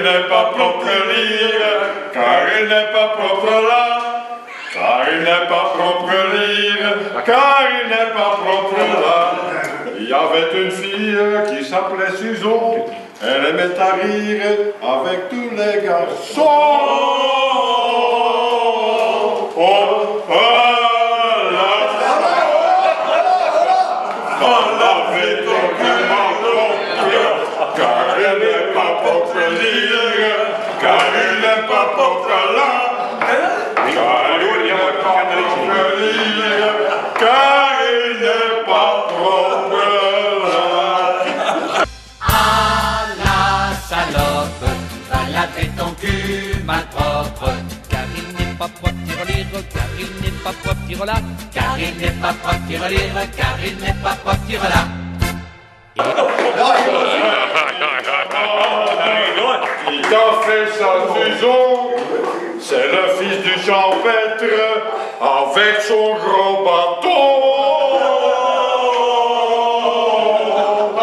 n'est pas propre lire, car il n'est pas propre là. Car il n'est pas propre lire, car il n'est pas propre là. Il y avait une fille qui s'appelait Susan, elle aimait à rire avec tous les garçons. Oh, car il n'est pas propre lire, car il n'est pas propre là. Car il n'est pas propre lire, car il n'est pas propre là. Ah la salope, va laver ton cul malpropre. Car il n'est pas propre, tire-lire, car il n'est pas propre, tire-là. Car il n'est pas propre, tire-lire, car il n'est pas propre, tire-là. Il t'a fait ça, Susan, c'est le fils du champêtre avec son gros bâton. Ah,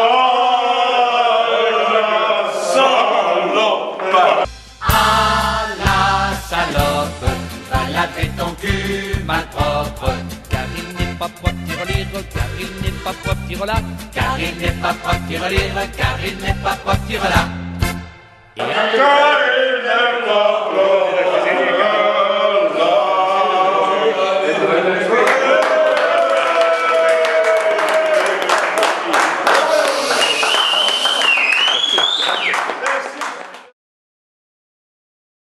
la salope. Ah la salope, va laver ton cul malpropre. Car il n'est pas propre, tire-lire, car il n'est pas propre, tire-là. Car il n'est pas propre, tire-lire, car il n'est pas propre, tire-là. Car